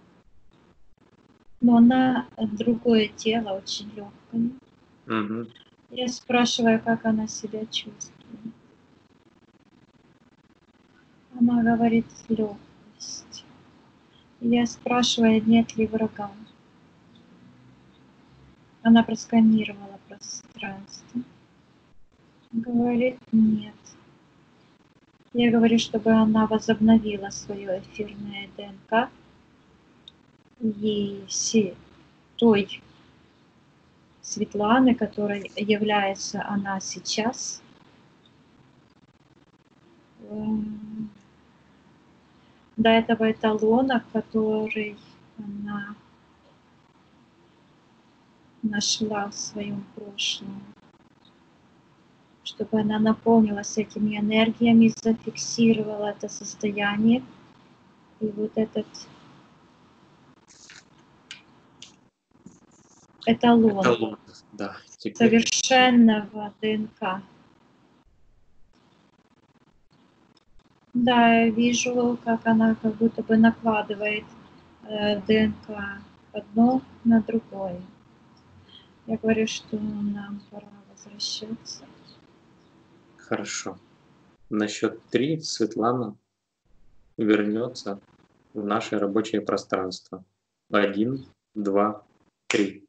Но она другое тело, очень легкое. Угу. Я спрашиваю, как она себя чувствует. Она говорит, легкость. Я спрашиваю, нет ли врага. Она просканировала пространство. Говорит, нет. Я говорю, чтобы она возобновила свое эфирное ДНК и той Светланы, которой является она сейчас, до этого эталона, который она нашла в своем прошлом, чтобы она наполнилась этими энергиями, зафиксировала это состояние и вот этот эталон Да, теперь. совершенного ДНК. Да, я вижу, как она как будто бы накладывает ДНК одно на другое. Я говорю, что нам пора возвращаться. Хорошо. На счет 3 Светлана вернется в наше рабочее пространство. 1, 2, 3.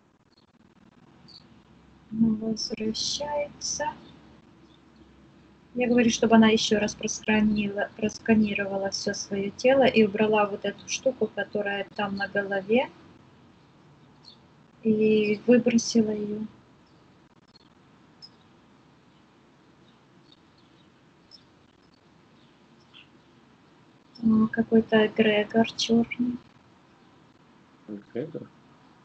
Возвращается. Я говорю, чтобы она еще раз просканировала все свое тело и убрала вот эту штуку, которая там на голове, и выбросила ее. Какой-то эгрегор черный. Эгрегор?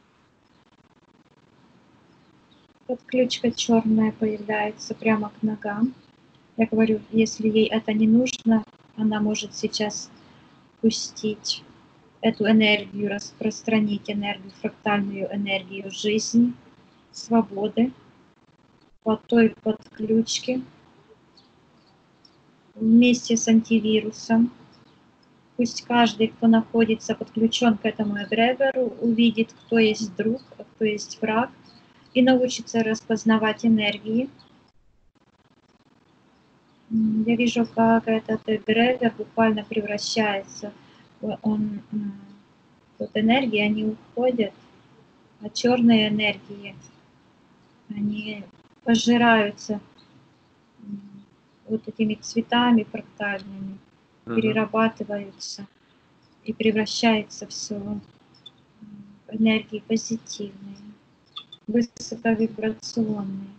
Подключка черная появляется прямо к ногам. Я говорю, если ей это не нужно, она может сейчас пустить эту энергию, распространить энергию, фрактальную энергию жизни, свободы по той подключке вместе с антивирусом. Пусть каждый, кто находится подключен к этому эгрегору, увидит, кто есть друг, а кто есть враг, и научится распознавать энергии. Я вижу, как этот эгрегор буквально превращается. Вот энергии, они уходят, а черные энергии, они пожираются вот этими цветами фрактальными. перерабатываются и превращается все в энергии позитивные, высоковибрационные.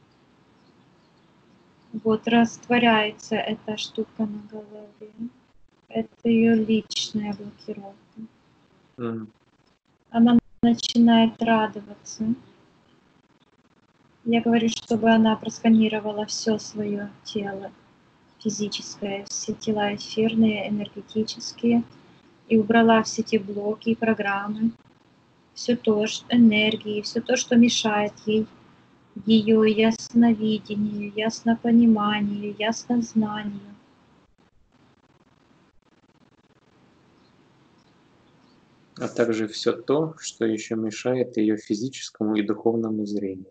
Вот растворяется эта штука на голове. Это ее личная блокировка. Она начинает радоваться. Я говорю, чтобы она просканировала все свое тело физическое, все тела эфирные, энергетические, и убрала все те блоки и программы, все то, что энергии, все то, что мешает ей, ее ясновидению, яснопониманию, яснознанию. А также все то, что еще мешает ее физическому и духовному зрению.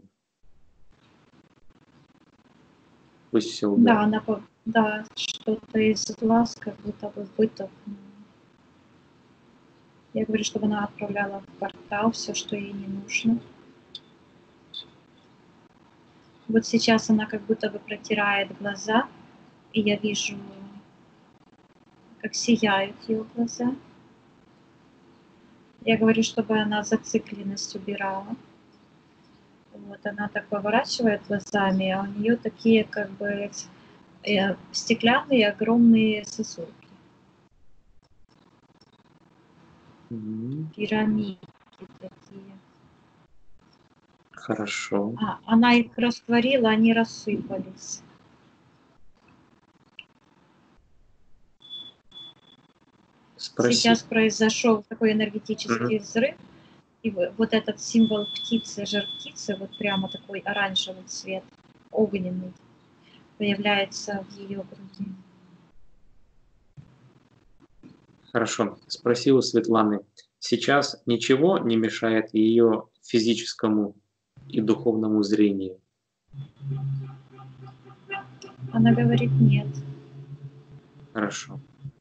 Пусть все уберет. Да, она, да, что-то из глаз как будто бы вытолкнула. Я говорю, чтобы она отправляла в портал все, что ей не нужно. Вот сейчас она как будто бы протирает глаза, и я вижу, как сияют ее глаза. Я говорю, чтобы она зацикленность убирала. Вот она так поворачивает глазами, а у нее такие как бы стеклянные огромные сосудки. Пирамидки такие. Хорошо. Она их растворила, они рассыпались. Спроси. Сейчас произошел такой энергетический взрыв, и вот этот символ птицы, жар птицы, вот прямо такой оранжевый цвет, огненный, появляется в ее груди. Хорошо. Спроси у Светланы. Сейчас ничего не мешает ее физическому и духовному зрению? Она говорит нет. Хорошо.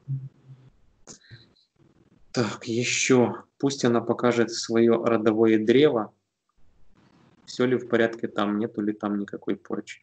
Так, еще. Пусть она покажет свое родовое древо. Все ли в порядке там, нету ли там никакой порчи?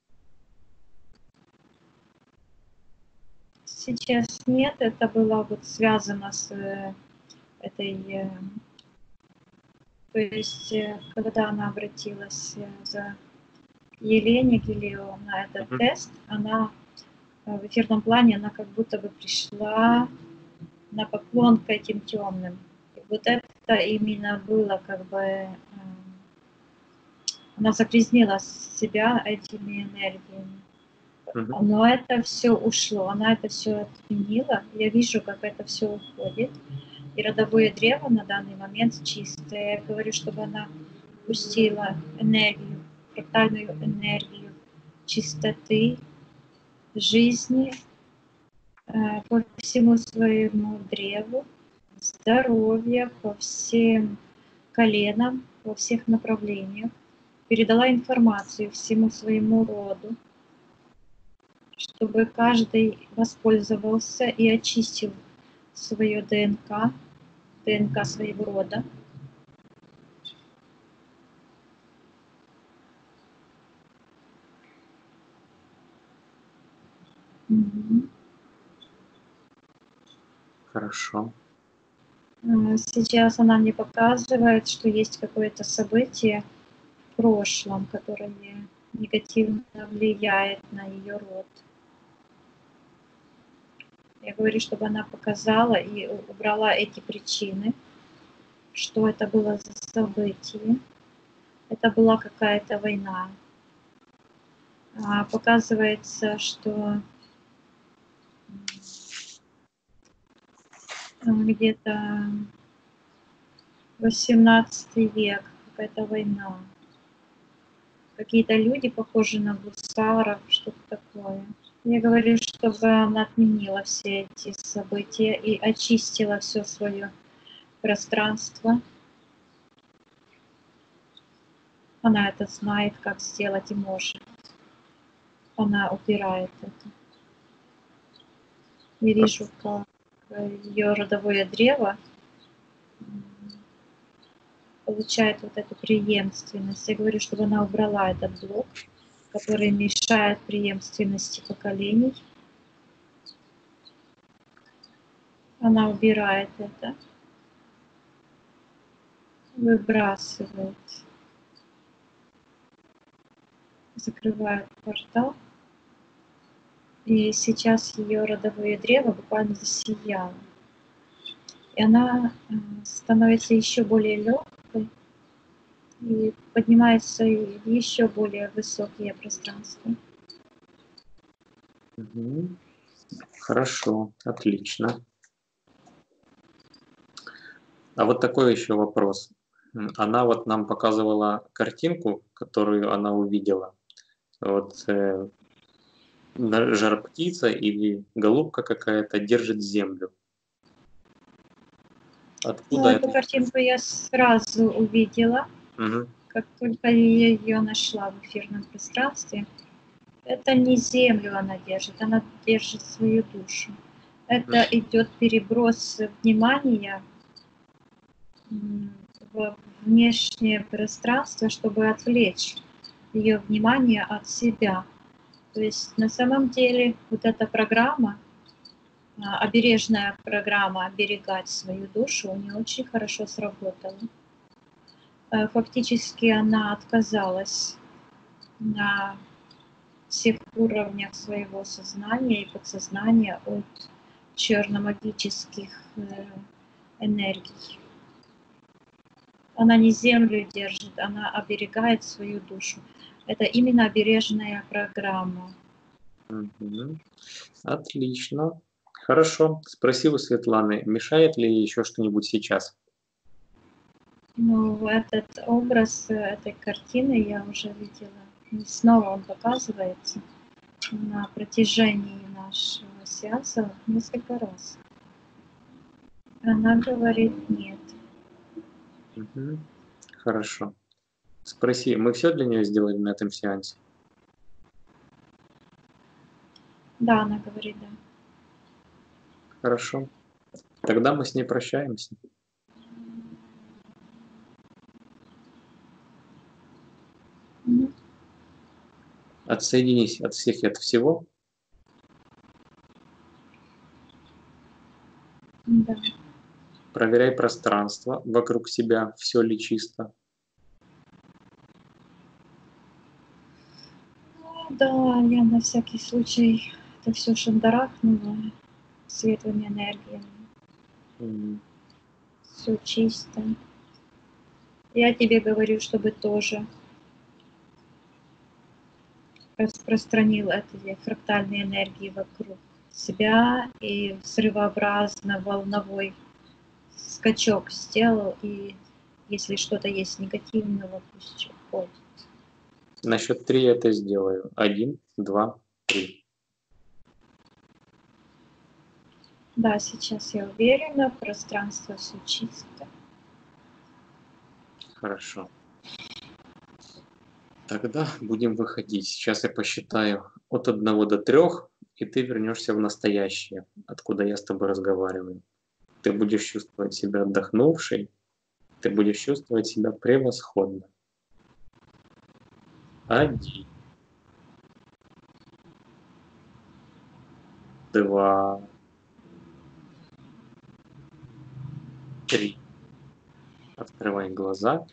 Сейчас нет, это было вот связано с этой... То есть, когда она обратилась за Елене Гилео на этот тест, она в эфирном плане, она как будто бы пришла на поклон к этим темным. И вот это именно было как бы... Она загрязнила себя этими энергиями. Но это все ушло, она это все отменила. Я вижу, как это все уходит. И родовое древо на данный момент чистое. Я говорю, чтобы она пустила энергию, фрактальную энергию чистоты, жизни по всему своему древу, здоровья, по всем коленам, во всех направлениях. Передала информацию всему своему роду, чтобы каждый воспользовался и очистил свое ДНК, ДНК своего рода. Хорошо. Сейчас она мне показывает, что есть какое-то событие в прошлом, которое негативно влияет на ее род. Я говорю, чтобы она показала и убрала эти причины, что это было за событие. Это была какая-то война. Показывается, что где-то 18 век, какая-то война. Какие-то люди похожи на гусаров, что-то такое. Я говорю, чтобы она отменила все эти события и очистила все свое пространство. Она это знает, как сделать и может. Она убирает это. Я вижу, как ее родовое древо получает вот эту преемственность. Я говорю, чтобы она убрала этот блок, который мешает преемственности поколений. Она убирает это, выбрасывает, закрывает портал. И сейчас ее родовое древо буквально засияло. И она становится еще более легкой и поднимается в еще более высокие пространства. Мгм. Хорошо, отлично. А вот такой еще вопрос. Она вот нам показывала картинку, которую она увидела. Вот жар-птица или голубка какая-то держит землю. Ну, Откуда эту это? картинку я сразу увидела, Мгм. как только я ее нашла в эфирном пространстве. Это не землю она держит свою душу. Это идет переброс внимания в внешнее пространство, чтобы отвлечь ее внимание от себя. То есть на самом деле вот эта программа, обережная программа оберегать свою душу, у нее очень хорошо сработала. Фактически она отказалась на всех уровнях своего сознания и подсознания от черномагических энергий. Она не землю держит, она оберегает свою душу. Это именно обережная программа. Мгм. Отлично. Хорошо. Спросил у Светланы, мешает ли ей еще что-нибудь сейчас? Ну, этот образ этой картины я уже видела. И снова он показывается на протяжении нашего сеанса несколько раз. Она говорит нет. Мгм. Хорошо. Спроси, мы все для нее сделали на этом сеансе? Да, она говорит да. Хорошо. Тогда мы с ней прощаемся. Мгм. Отсоединись от всех и от всего. Да. Проверяй пространство вокруг себя, все ли чисто. Да, я на всякий случай это все шандарахнула светлыми энергиями. М, Все чисто. Я тебе говорю, чтобы тоже распространил эти фрактальные энергии вокруг себя и взрывообразно волновой скачок сделал, и если что-то есть негативного, пусть уходит. На счет 3 я это сделаю. 1, 2, 3. Да, сейчас я уверена, пространство все чисто. Хорошо. Тогда будем выходить. Сейчас я посчитаю от 1 до 3, и ты вернешься в настоящее, откуда я с тобой разговариваю. Ты будешь чувствовать себя отдохнувшей, ты будешь чувствовать себя превосходно. 1, 2, 3. Открывай глаза.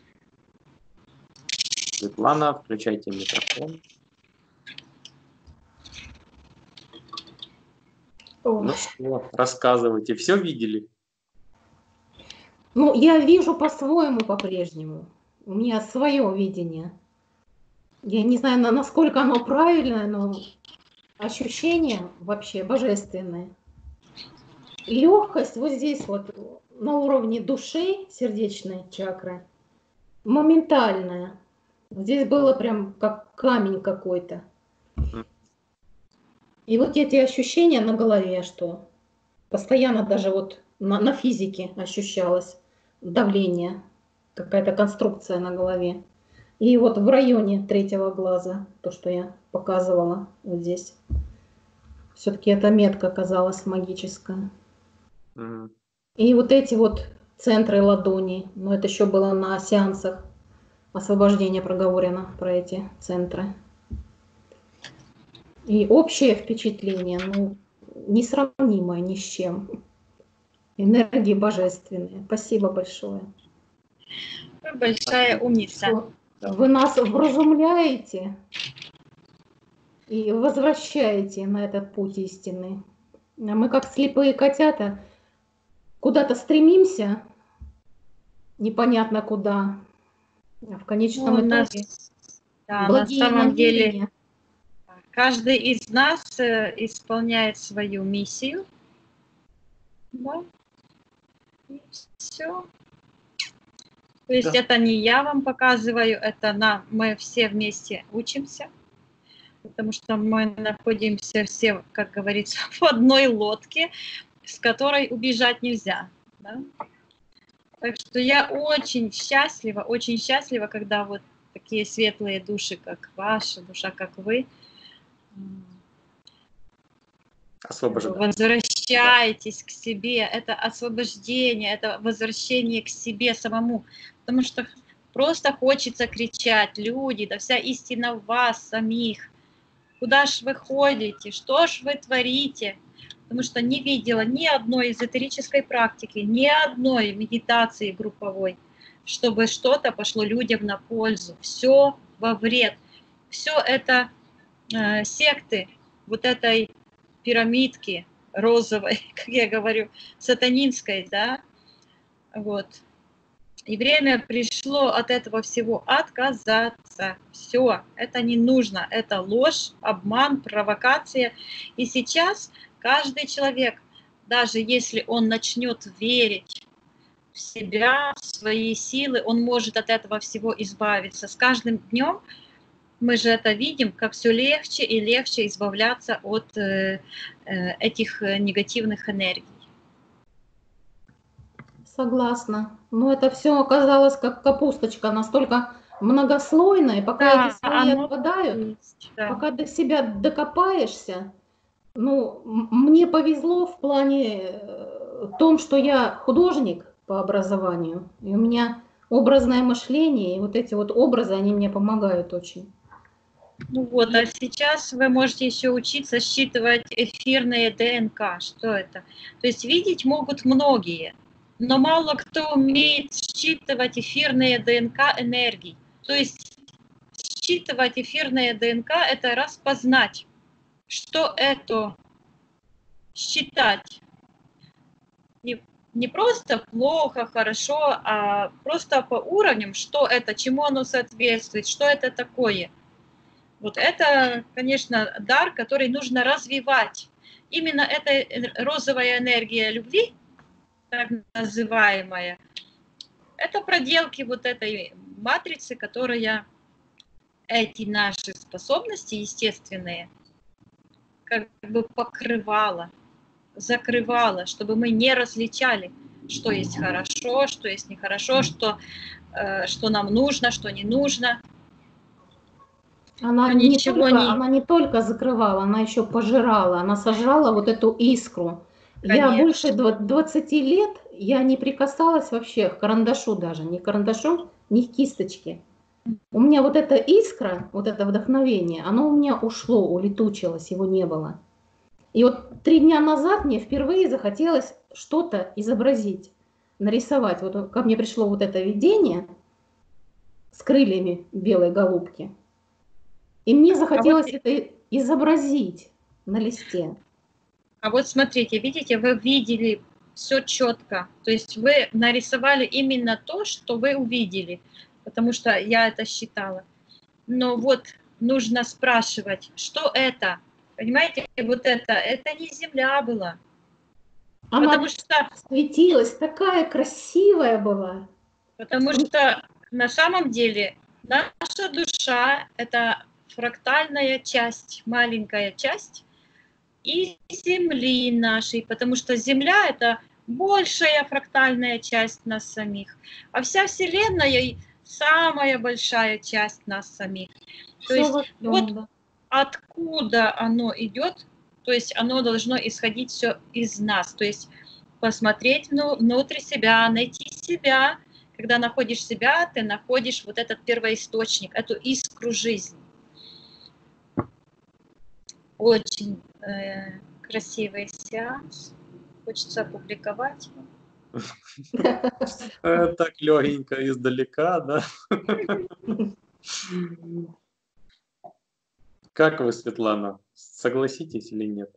Светлана, включайте микрофон. Ой. Ну что, рассказывайте. Все видели? Ну, я вижу по-своему по-прежнему. У меня свое видение. Я не знаю, насколько оно правильное, но ощущение вообще божественное. Легкость вот здесь вот на уровне души, сердечной чакры, моментальная. Здесь было прям как камень какой-то. И вот эти ощущения на голове, что постоянно даже вот на физике ощущалось давление, какая-то конструкция на голове. И вот в районе третьего глаза, то, что я показывала вот здесь, все-таки эта метка оказалась магическая. Мгм. И вот эти вот центры ладони, но это еще было на сеансах освобождения проговорено про эти центры. И общее впечатление, ну, несравнимое ни с чем. энергии божественные. Спасибо большое. Вы большая умница. Что вы нас вразумляете и возвращаете на этот путь истинный. А мы, как слепые котята, куда-то стремимся, непонятно куда. А в конечном Ну, итоге да, на благие самом деле намерения. каждый из нас исполняет свою миссию. Да? И все. То есть Да. это не я вам показываю, это мы все вместе учимся, потому что мы находимся все, как говорится, в одной лодке, с которой убежать нельзя. Да? Так что я очень счастлива, когда вот такие светлые души, как ваша душа, как вы, возвращаетесь к себе. Это освобождение, это возвращение к себе самому. Потому что просто хочется кричать: люди, да вся истина в вас самих. Куда ж вы ходите? Что ж вы творите? Потому что не видела ни одной эзотерической практики, ни одной медитации групповой, чтобы что-то пошло людям на пользу. Все во вред. Все это секты вот этой пирамидки розовой, как я говорю, сатанинской, да, вот. И время пришло от этого всего отказаться. Все, это не нужно, это ложь, обман, провокация. И сейчас каждый человек, даже если он начнет верить в себя, в свои силы, он может от этого всего избавиться. С каждым днем мы же это видим, как все легче и легче избавляться от этих негативных энергий. Согласна. Но это все оказалось как капусточка, настолько многослойная, пока Да, эти слои оно отпадают, есть, да. пока до себя докопаешься. Ну, мне повезло в плане том, что я художник по образованию, и у меня образное мышление, и вот эти вот образы, они мне помогают очень. Ну вот, а сейчас вы можете еще учиться считывать эфирные ДНК. Что это? То есть видеть могут многие, но мало кто умеет считывать эфирные ДНК энергий. То есть считывать эфирные ДНК – это распознать, что это считать. Не просто плохо, хорошо, а просто по уровням, что это, чему оно соответствует, что это такое. Вот это, конечно, дар, который нужно развивать. Именно эта розовая энергия любви, так называемая, это проделки вот этой матрицы, которая эти наши способности естественные как бы покрывала, закрывала, чтобы мы не различали, что есть хорошо, что есть нехорошо, что нам нужно, что не нужно. Она не только закрывала, она еще пожирала, она сожрала вот эту искру. Конечно. Я больше 20 лет, я не прикасалась вообще к карандашу даже, ни к карандашу, ни к кисточке. У меня вот эта искра, вот это вдохновение, оно у меня ушло, улетучилось, его не было. И вот 3 дня назад мне впервые захотелось что-то изобразить, нарисовать. Вот ко мне пришло вот это видение с крыльями белой голубки. И мне захотелось это изобразить на листе. А вот смотрите, видите, вы видели все четко. То есть вы нарисовали именно то, что вы увидели, потому что я это считала. Но вот нужно спрашивать, что это? Понимаете, вот это не земля была. Она потому что светилась, такая красивая была. Потому что на самом деле наша душа – это фрактальная часть, маленькая часть и Земли нашей, потому что Земля – это большая фрактальная часть нас самих, а вся Вселенная – самая большая часть нас самих. То есть вот откуда оно идет, то есть оно должно исходить все из нас, то есть посмотреть внутрь себя, найти себя. Когда находишь себя, ты находишь вот этот первоисточник, эту искру жизни. Очень красивый сеанс. хочется опубликовать. Так легенько издалека, да? Как вы, Светлана, согласитесь или нет?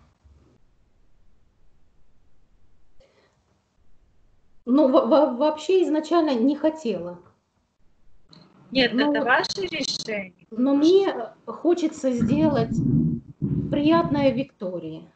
Ну, вообще изначально не хотела. Нет, Ну, это ваше решение. но мне хочется сделать приятное Виктории.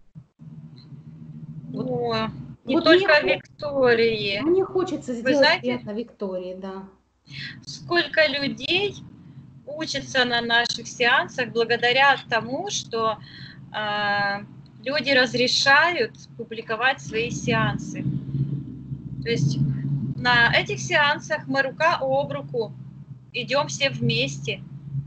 О, не Вот только Виктории. мне хочется Вы сделать знаете, приятно Виктории, да. сколько людей учатся на наших сеансах благодаря тому, что люди разрешают публиковать свои сеансы. То есть на этих сеансах мы рука об руку идем все вместе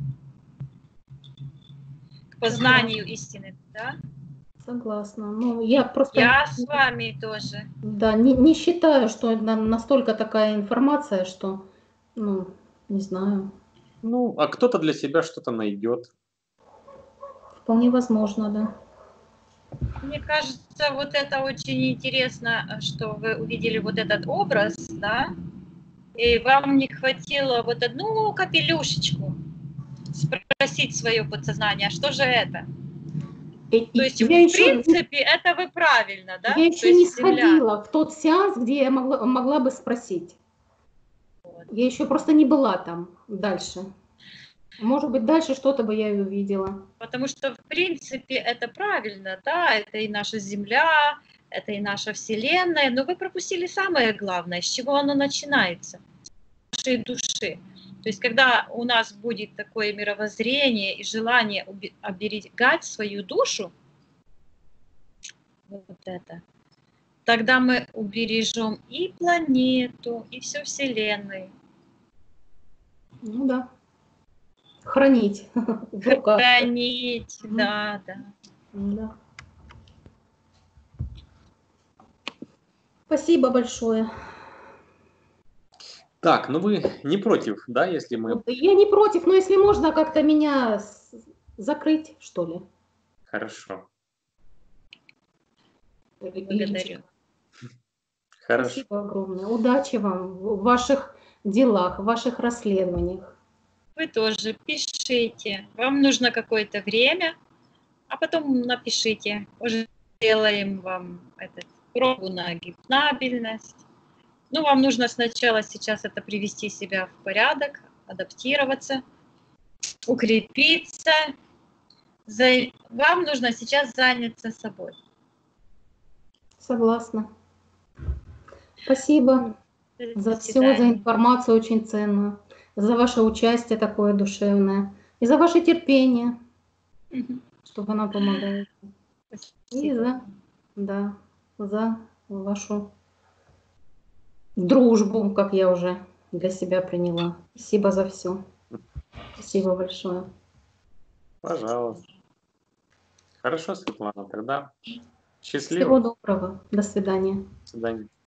к познанию истины, да? Согласна. Ну, я просто... Я с вами тоже. Да, не считаю, что это настолько такая информация, что, ну, не знаю, Ну, а кто-то для себя что-то найдет. вполне возможно, да. Мне кажется, вот это очень интересно, что вы увидели вот этот образ, да, и вам не хватило вот одну капелюшечку спросить свое подсознание, а что же это? То есть, в принципе, это вы правильно, да? Я еще не сходила в тот сеанс, где я могла бы спросить. Вот. Я еще просто не была там дальше. Может быть, дальше что-то бы я и увидела. Потому что, в принципе, это правильно, да, это и наша Земля, это и наша Вселенная, но вы пропустили самое главное, с чего оно начинается, с нашей души. То есть, когда у нас будет такое мировоззрение и желание оберегать свою душу, вот это, тогда мы убережем и планету, и всю Вселенную. Ну да. Хранить в руках. Хранить, да, да. Да. Спасибо большое. Так, ну вы не против, да, если мы... Я не против, но если можно как-то меня закрыть, что ли. Хорошо. Благодарю. Хорошо. Спасибо огромное. Удачи вам в ваших делах, в ваших расследованиях. Вы тоже пишите. Вам нужно какое-то время, а потом напишите. Уже сделаем вам пробу на гипнабельность. Ну, вам нужно сначала сейчас это привести себя в порядок, адаптироваться, укрепиться. Вам нужно сейчас заняться собой. Согласна. Спасибо за все, за информацию очень ценную, за ваше участие такое душевное и за ваше терпение, что вы нам помогаете. И за вашу дружбу, как я уже для себя приняла. Спасибо за все. Спасибо большое. Пожалуйста. Хорошо, Светлана, тогда счастливо. Всего доброго. До свидания. До свидания.